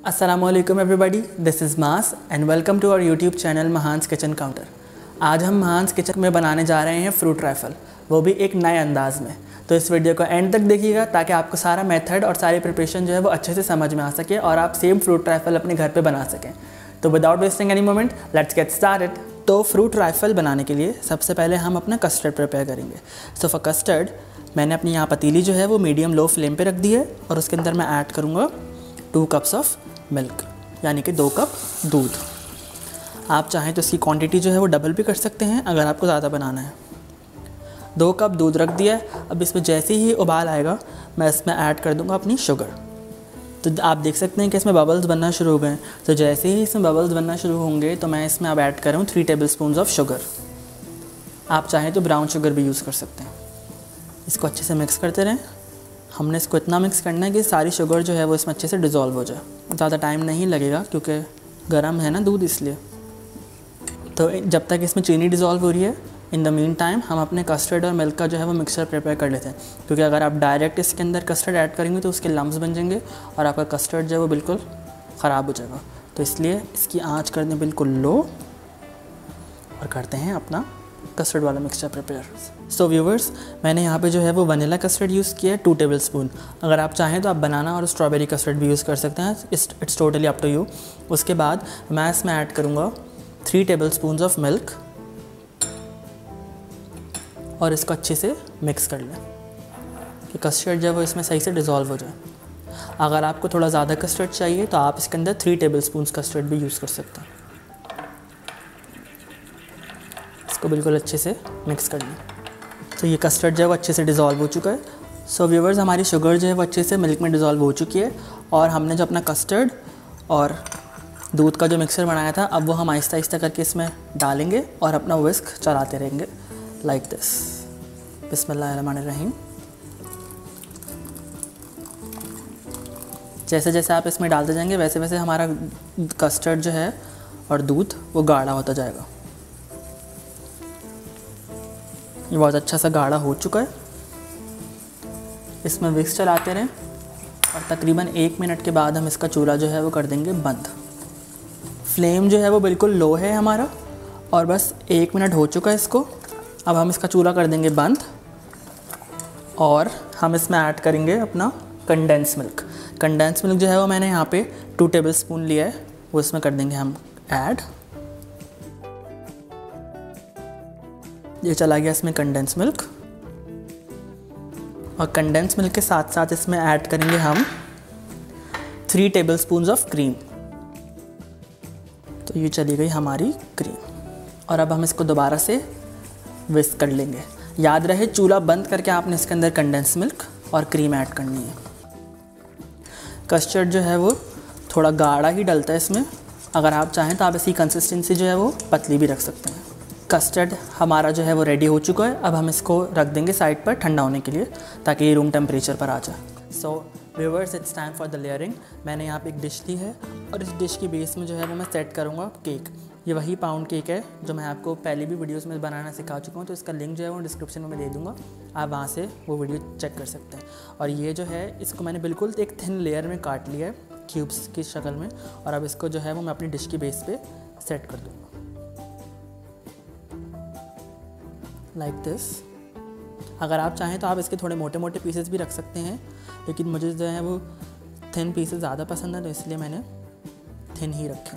अस्सलामुअलैकुम everybody, this is Maas and welcome to our YouTube channel Mahan's kitchen counter. आज हम महान्स kitchen में बनाने जा रहे हैं फ्रूट राइफल, वो भी एक नए अंदाज में। तो इस वीडियो को एंड तक देखिएगा ताकि आपको सारा मेथड और सारी प्रिपरेशन जो है वो अच्छे से समझ में आ सके और आप सेम फ्रूट राइफल अपने घर पर बना सकें। तो without wasting any moment let's get started. तो फ्रूट राइफल बनाने के लिए सबसे पहले हम अपना कस्टर्ड प्रिपेयर करेंगे। सो फॉर कस्टर्ड मैंने अपनी यहाँ पतीली जो है वो मीडियम लो फ्लेम पे रख दी है और उसके अंदर मैं ऐड करूँगा 2 कप्स ऑफ मिल्क, यानी कि 2 कप दूध। आप चाहें तो इसकी क्वांटिटी जो है वो डबल भी कर सकते हैं अगर आपको ज़्यादा बनाना है। 2 कप दूध रख दिया है। अब इसमें जैसे ही उबाल आएगा मैं इसमें ऐड कर दूँगा अपनी शुगर। तो आप देख सकते हैं कि इसमें बबल्स बनना शुरू हो गए। तो जैसे ही इसमें बबल्स बनना शुरू होंगे तो मैं इसमें अब ऐड कर रहा हूँ 3 टेबल स्पून ऑफ शुगर। आप चाहें तो ब्राउन शुगर भी यूज़ कर सकते हैं। इसको अच्छे से मिक्स करते रहें। हमने इसको इतना मिक्स करना है कि सारी शुगर जो है वो इसमें अच्छे से डिज़ोल्व हो जाए। ज़्यादा टाइम नहीं लगेगा क्योंकि गर्म है ना दूध, इसलिए। तो जब तक इसमें चीनी डिज़ोल्व हो रही है, इन द मीन टाइम हम अपने कस्टर्ड और मिल्क का जो है वो मिक्सचर प्रिपेयर कर लेते हैं। क्योंकि अगर आप डायरेक्ट इसके अंदर कस्टर्ड ऐड करेंगे तो उसके लम्स बन जाएंगे और आपका कस्टर्ड जो है वो बिल्कुल ख़राब हो जाएगा। तो इसलिए इसकी आँच कर दें बिल्कुल लो और करते हैं अपना कस्टर्ड वाला मिक्सचर प्रिपेयर। सो व्यूवर्स, मैंने यहाँ पे जो है वो वनीला कस्टर्ड यूज़ किया है 2 टेबल स्पून। अगर आप चाहें तो आप बनाना और स्ट्रॉबेरी कस्टर्ड भी यूज़ कर सकते हैं। It's totally up to you. उसके बाद मैं इसमें ऐड करूँगा 3 टेबल स्पून ऑफ मिल्क और इसको अच्छे से मिक्स कर लें कि कस्टर्ड जो है वो इसमें सही से डिज़ोल्व हो जाए। अगर आपको थोड़ा ज़्यादा कस्टर्ड चाहिए तो आप इसके अंदर 3 टेबल स्पून कस्टर्ड भी यूज़ कर सकते हैं। इसको बिल्कुल अच्छे से मिक्स कर लें। तो ये कस्टर्ड जो है वो अच्छे से डिज़ोल्व हो चुका है। सो व्यूवर्स, हमारी शुगर जो है वो अच्छे से मिल्क में डिज़ोल्व हो चुकी है और हमने जो अपना कस्टर्ड और दूध का जो मिक्सर बनाया था, अब वो हम आहिस्ता आहिस्ता करके इसमें डालेंगे और अपना विस्क चलाते रहेंगे लाइक दिस। बिस्मिल्लाहिर्रहमानिर्रहीम। जैसे जैसे आप इसमें डालते जाएंगे वैसे वैसे हमारा कस्टर्ड जो है और दूध वो गाढ़ा होता जाएगा। ये बहुत अच्छा सा गाढ़ा हो चुका है। इसमें विस्क चलाते रहें और तकरीबन 1 मिनट के बाद हम इसका चूल्हा जो है वो कर देंगे बंद। फ्लेम जो है वो बिल्कुल लो है हमारा और बस 1 मिनट हो चुका है इसको। अब हम इसका चूल्हा कर देंगे बंद और हम इसमें ऐड करेंगे अपना कंडेंस मिल्क। कंडेंस मिल्क जो है वो मैंने यहाँ पे 2 टेबल स्पून लिया है, वो इसमें कर देंगे हम ऐड। ये चला गया इसमें कंडेंस मिल्क और कंडेंस मिल्क के साथ साथ इसमें ऐड करेंगे हम 3 टेबल स्पून ऑफ क्रीम। तो ये चली गई हमारी क्रीम और अब हम इसको दोबारा से विस्क कर लेंगे। याद रहे चूल्हा बंद करके आपने इसके अंदर कंडेंस मिल्क और क्रीम ऐड करनी है। कस्टर्ड जो है वो थोड़ा गाढ़ा ही डलता है इसमें। अगर आप चाहें तो आप इसकी कंसिस्टेंसी जो है वो पतली भी रख सकते हैं। कस्टर्ड हमारा जो है वो रेडी हो चुका है। अब हम इसको रख देंगे साइड पर ठंडा होने के लिए ताकि ये रूम टेम्परेचर पर आ जाए। So viewers, it's time for the layering. मैंने यहाँ पे एक डिश ली है और इस डिश की बेस में जो है वो मैं सेट करूँगा केक। ये वही पाउंड केक है जो मैं आपको पहले भी वीडियोस में बनाना सिखा चुका हूँ। तो इसका लिंक जो है वो डिस्क्रिप्शन में मैं दे दूँगा, आप वहाँ से वो वीडियो चेक कर सकते हैं। और ये जो है इसको मैंने बिल्कुल एक थिन लेयर में काट लिया है क्यूब्स की शक्ल में और अब इसको जो है वो मैं अपनी डिश की बेस पे सेट कर दूँगा लाइक दिस। अगर आप चाहें तो आप इसके थोड़े मोटे मोटे पीसेस भी रख सकते हैं, लेकिन मुझे जो है वो थिन पीसेस ज़्यादा पसंद है तो इसलिए मैंने थिन ही रखे।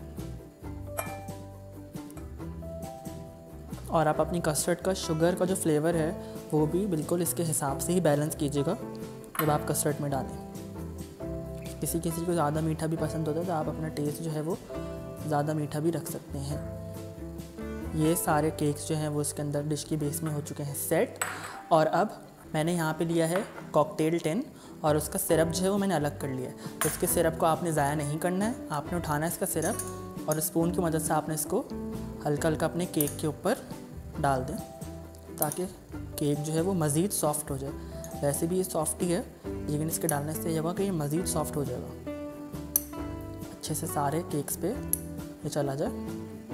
और आप अपनी कस्टर्ड का शुगर का जो फ्लेवर है वो भी बिल्कुल इसके हिसाब से ही बैलेंस कीजिएगा जब आप कस्टर्ड में डालें। किसी किसी को ज़्यादा मीठा भी पसंद होता है तो आप अपना टेस्ट जो है वो ज़्यादा मीठा भी रख सकते हैं। ये सारे केक्स जो हैं वो इसके अंदर डिश की बेस में हो चुके हैं सेट। और अब मैंने यहाँ पे लिया है कॉकटेल टिन और उसका सिरप जो है वो मैंने अलग कर लिया है। तो इसके सिरप को आपने ज़ाया नहीं करना है, आपने उठाना है इसका सिरप और स्पून की मदद से आपने इसको हल्का हल्का अपने केक के ऊपर डाल दें ताकि केक जो है वो मज़ीद सॉफ्ट हो जाए। वैसे भी ये सॉफ्ट ही है, लेकिन इसके डालने से ये होगा कि ये मज़ीद सॉफ्ट हो जाएगा। अच्छे से सारे केक्स पे ये चला जाए।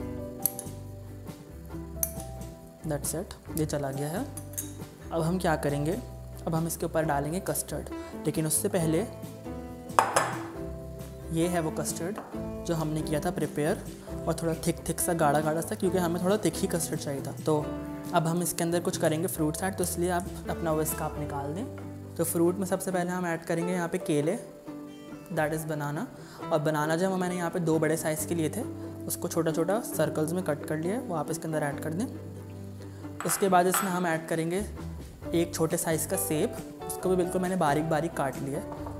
दैट्स इट, ये चला गया है। अब हम क्या करेंगे, अब हम इसके ऊपर डालेंगे कस्टर्ड, लेकिन उससे पहले ये है वो कस्टर्ड जो हमने किया था प्रिपेयर, और थोड़ा थिक सा गाढ़ा गाढ़ा सा, क्योंकि हमें थोड़ा थिक ही कस्टर्ड चाहिए था। तो अब हम इसके अंदर कुछ करेंगे फ्रूट्स ऐड, तो इसलिए आप अपना विस्क आप निकाल दें। तो फ्रूट में सबसे पहले हम ऐड करेंगे यहाँ पे केले, दैट इज़ बनाना। और बनाना जब मैंने यहाँ पे 2 बड़े साइज़ के लिए थे, उसको छोटा छोटा सर्कल्स में कट कर लिया, वो आप इसके अंदर ऐड कर दें। उसके बाद इसमें हम ऐड करेंगे एक छोटे साइज़ का सेब, उसको भी बिल्कुल मैंने बारीक बारीक काट लिया,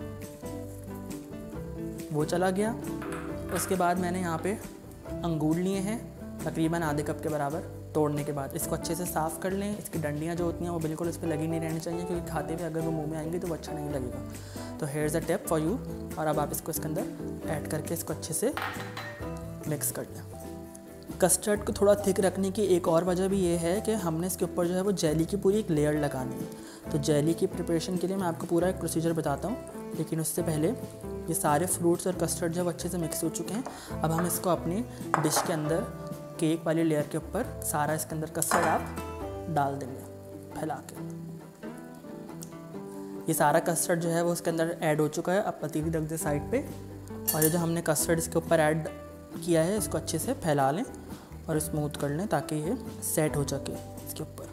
वो चला गया। उसके बाद मैंने यहाँ पे अंगूर लिए हैं तकरीबन आधे कप के बराबर। तोड़ने के बाद इसको अच्छे से साफ़ कर लें। इसकी डंडियाँ जो होती हैं वो बिल्कुल इस पर लगी नहीं रहनी चाहिए, क्योंकि खाते हुए अगर वो मुंह में आएंगी तो वो अच्छा नहीं लगेगा। तो here is a tip for you. और अब आप इसको इसके अंदर ऐड करके इसको अच्छे से मिक्स कर लें। कस्टर्ड को थोड़ा थिक रखने की एक और वजह भी ये है कि हमने इसके ऊपर जो है वो जेली की पूरी एक लेयर लगानी है। तो जेली की प्रिपरेशन के लिए मैं आपको पूरा एक प्रोसीजर बताता हूँ, लेकिन उससे पहले ये सारे फ्रूट्स और कस्टर्ड जब अच्छे से मिक्स हो चुके हैं, अब हम इसको अपनी डिश के अंदर केक वाली लेयर के ऊपर सारा इसके अंदर कस्टर्ड आप डाल देंगे फैला के। ये सारा कस्टर्ड जो है वो उसके अंदर ऐड हो चुका है। अब पतीली रख दे साइड पे, और ये जो हमने कस्टर्ड इसके ऊपर ऐड किया है इसको अच्छे से फैला लें और स्मूथ कर लें ताकि ये सेट हो सके इसके ऊपर।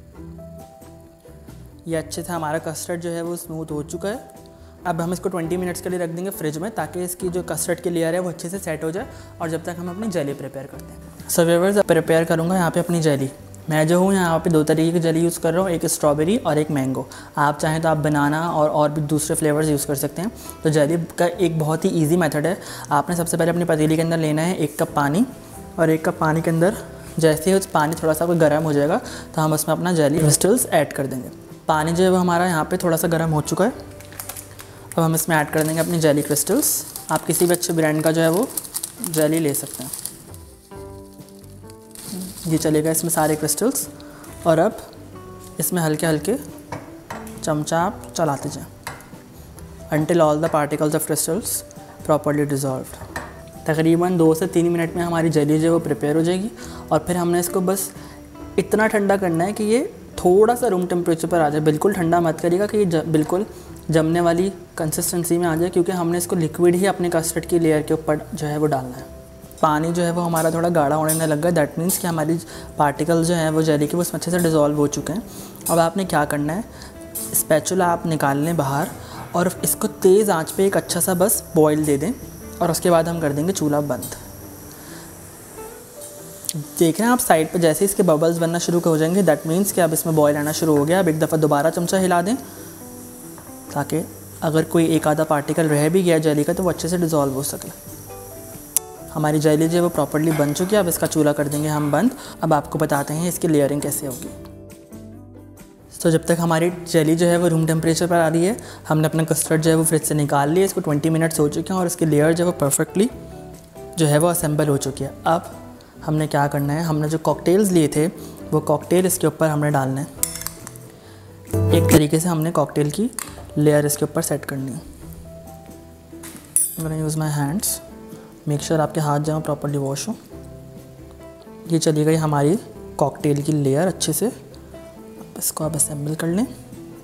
ये अच्छे से हमारा कस्टर्ड जो है वो स्मूथ हो चुका है। अब हम इसको 20 मिनट्स के लिए रख देंगे फ्रिज में, ताकि इसकी जो कस्टर्ड की लेयर है वो अच्छे से सेट हो जाए, और जब तक हम अपनी जेली प्रिपेयर करते हैं। सो व्यूअर्स, प्रिपेयर करूँगा यहाँ पे अपनी जेली। मैं जो हूँ यहाँ पे 2 तरीके की जेली यूज़ कर रहा हूँ, एक स्ट्रॉबेरी और एक मैंगो। आप चाहें तो आप बनाना और भी दूसरे फ्लेवर्स यूज़ कर सकते हैं। तो जेली का एक बहुत ही ईजी मेथड है। आपने सबसे पहले अपनी पतीली के अंदर लेना है 1 कप पानी, और 1 कप पानी के अंदर जैसे ही उस पानी थोड़ा सा गर्म हो जाएगा तो हम उसमें अपना जेली क्रिस्टल्स ऐड कर देंगे। पानी जो है वो हमारा यहाँ पे थोड़ा सा गर्म हो चुका है। अब हम इसमें ऐड कर देंगे अपनी जेली क्रिस्टल्स। आप किसी भी अच्छे ब्रांड का जो है वो जेली ले सकते हैं। ये चलेगा इसमें सारे क्रिस्टल्स, और अब इसमें हल्के हल्के चमचा आप चलाते जाएं until all the particles of crystals properly dissolved। तकरीबन 2 से 3 मिनट में हमारी जेली जो है वो प्रिपेयर हो जाएगी। और फिर हमने इसको बस इतना ठंडा करना है कि ये थोड़ा सा रूम टेम्परेचर पर आ जाए। बिल्कुल ठंडा मत करिएगा कि ये बिल्कुल जमने वाली कंसिस्टेंसी में आ जाए, क्योंकि हमने इसको लिक्विड ही अपने कस्टर्ड की लेयर के ऊपर जो है वो डालना है। पानी जो है वो हमारा थोड़ा गाढ़ा होने लग गया, दैट मीन्स कि हमारी पार्टिकल जो है वो जेली के वो उसमें अच्छे से डिज़ोल्व हो चुके हैं। अब आपने क्या करना है, स्पैचुला आप निकाल लें बाहर, और इसको तेज़ आंच पे एक अच्छा सा बस बॉईल दे दें, और उसके बाद हम कर देंगे चूल्हा बंद। देख रहे हैं आप साइड पे जैसे इसके बबल्स बनना शुरू हो जाएंगे, दैट मीन्स कि अब इसमें बॉयल आना शुरू हो गया। अब एक दफ़ा दोबारा चमचा हिला दें, ताकि अगर कोई एक आधा पार्टिकल रह भी गया जेली का तो वो अच्छे से डिज़ोल्व हो सके। हमारी जेली जो है वो प्रॉपर्ली बन चुकी है। अब इसका चूल्हा कर देंगे हम बंद। अब आपको बताते हैं इसकी लेयरिंग कैसे होगी। तो जब तक हमारी जेली जो है वो रूम टेम्परेचर पर आ रही है, हमने अपना कस्टर्ड जो है वो फ्रिज से निकाल लिया। इसको 20 मिनट्स हो चुके हैं, और इसकी लेयर जो है वो परफेक्टली जो है वो असेंबल हो चुकी है। अब हमने क्या करना है, हमने जो कॉकटेल्स लिए थे वो कॉकटेल इसके ऊपर हमने डालने हैं। एक तरीके से हमने कॉकटेल की लेयर इसके ऊपर सेट करनी है। मैंने use my hands, make sure आपके हाथ जो प्रॉपर्ली वॉश हो। ये चली गई हमारी कॉकटेल की लेयर अच्छे से। इसको आप असेंबल कर लें।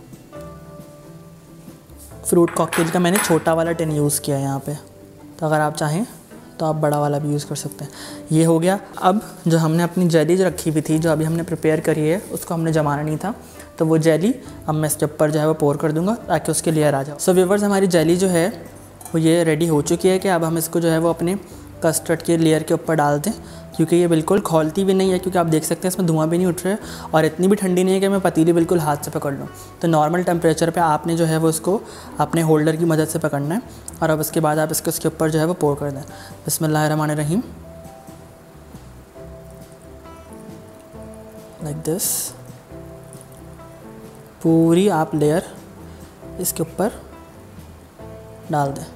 फ्रूट कॉकटेल का मैंने छोटा वाला टिन यूज़ किया है यहाँ पे, तो अगर आप चाहें तो आप बड़ा वाला भी यूज़ कर सकते हैं। ये हो गया। अब जो हमने अपनी जेली जो रखी हुई थी, जो अभी हमने प्रिपेयर करी है, उसको हमने जमाना नहीं था, तो वो जेली अब मैं इसके ऊपर जो है वो पोर कर दूंगा ताकि उसकी लेयर आ जाए। सो व्यूअर्स, हमारी जेली जो है वो ये रेडी हो चुकी है कि अब हम इसको जो है वो अपने कस्टर्ड के लेयर के ऊपर डाल दें, क्योंकि ये बिल्कुल खौलती भी नहीं है, क्योंकि आप देख सकते हैं इसमें धुआं भी नहीं उठ रहा है, और इतनी भी ठंडी नहीं है कि मैं पतीली बिल्कुल हाथ से पकड़ लूँ। तो नॉर्मल टेम्परेचर पे आपने जो है वो इसको अपने होल्डर की मदद से पकड़ना है, और अब उसके बाद आप इसको इसके ऊपर जो है वो पोर कर दें। बिस्मिल्लाहिर्रहमानिर्रहीम, लाइक दिस। पूरी आप लेयर इसके ऊपर डाल दें।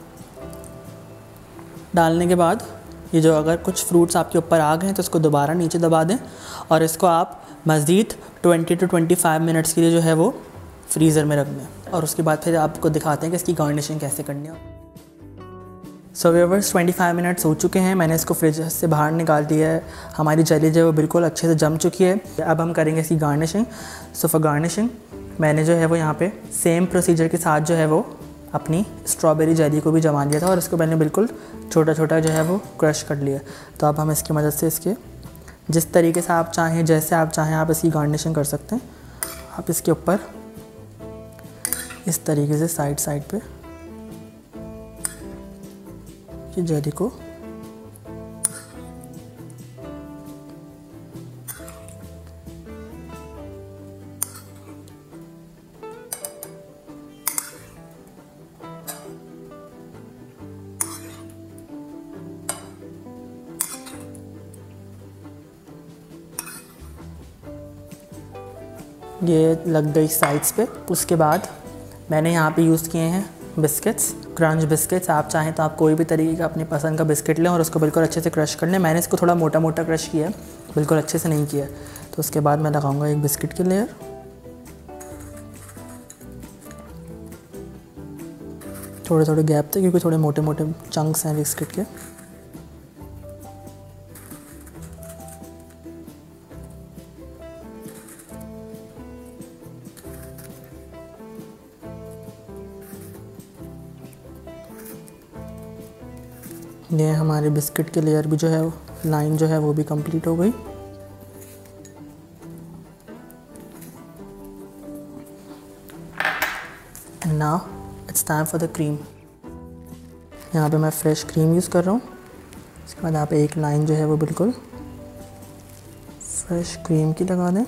डालने के बाद ये जो अगर कुछ फ्रूट्स आपके ऊपर आ गए हैं तो इसको दोबारा नीचे दबा दें, और इसको आप मज़ीद 20 to 25 मिनट्स के लिए जो है वो फ्रीज़र में रख दें, और उसके बाद फिर आपको दिखाते हैं कि इसकी गार्निशिंग कैसे करनी है। सो व्यूअर्स, 25 मिनट्स हो चुके हैं, मैंने इसको फ्रिज से बाहर निकाल दिया है। हमारी जेली जो है वो बिल्कुल अच्छे से जम चुकी है। अब हम करेंगे इसकी गार्निशिंग। सो फॉर गार्निशिंग मैंने जो है वो यहाँ पे सेम प्रोसीजर के साथ जो है वो अपनी स्ट्रॉबेरी जेली को भी जमा लिया था और इसको मैंने बिल्कुल छोटा छोटा जो है वो क्रश कर लिया। तो अब हम इसकी मदद से इसके जिस तरीके से आप चाहें, जैसे आप चाहें, आप इसकी गार्निशिंग कर सकते हैं। आप इसके ऊपर इस तरीके से साइड साइड पे ये जेली को ये लग गई साइड्स पे। उसके बाद मैंने यहाँ पे यूज़ किए हैं बिस्किट्स, क्रंच बिस्किट्स। आप चाहें तो आप कोई भी तरीके का अपनी पसंद का बिस्किट लें और उसको बिल्कुल अच्छे से क्रश कर लें। मैंने इसको थोड़ा मोटा मोटा क्रश किया है, बिल्कुल अच्छे से नहीं किया। तो उसके बाद मैं लगाऊंगा एक बिस्किट की लेयर, थोड़े थोड़े गैप थे क्योंकि थोड़े मोटे मोटे चंक्स हैं बिस्किट के। ये हमारे बिस्किट के लेयर भी जो है लाइन जो है वो भी कंप्लीट हो गई। And now it's time for the cream. यहाँ पे मैं फ्रेश क्रीम यूज़ कर रहा हूँ। इसके बाद यहाँ पे एक लाइन जो है वो बिल्कुल फ्रेश क्रीम की लगा दें,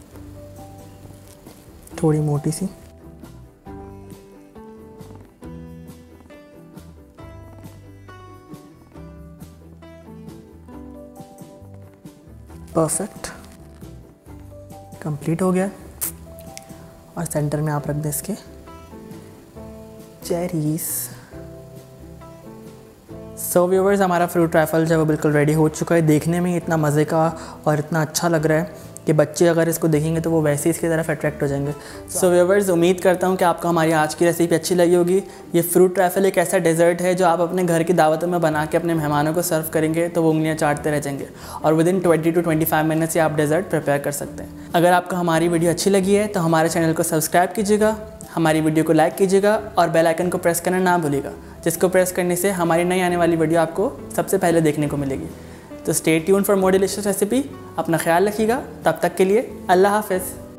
थोड़ी मोटी सी। परफेक्ट, कंप्लीट हो गया। और सेंटर में आप रख दें इसके चेरीज। सो व्यूवर्स, हमारा फ्रूट ट्रैफल जो है वो बिल्कुल रेडी हो चुका है। देखने में इतना मज़े का और इतना अच्छा लग रहा है कि बच्चे अगर इसको देखेंगे तो वो वैसे ही इसकी तरफ अट्रैक्ट हो जाएंगे। सो व्यूवर्स, उम्मीद करता हूँ कि आपको हमारी आज की रेसिपी अच्छी लगी होगी। ये फ्रूट ट्रैफल एक ऐसा डेजर्ट है जो आप अपने घर की दावतों में बना के अपने मेहमानों को सर्व करेंगे तो वो उंगलियाँ चाटते रह जाएंगे और विदिन 20 to 25 मिनट्स से आप डेजर्ट प्रिपेयर कर सकते हैं। अगर आपको हमारी वीडियो अच्छी लगी है तो हमारे चैनल को सब्सक्राइब कीजिएगा, हमारी वीडियो को लाइक कीजिएगा और बेल आइकन को प्रेस करना ना भूलिएगा, जिसको प्रेस करने से हमारी नई आने वाली वीडियो आपको सबसे पहले देखने को मिलेगी। तो stay tune for more delicious recipe. अपना ख्याल रखिएगा। तब तक के लिए अल्लाह हाफ़िज़।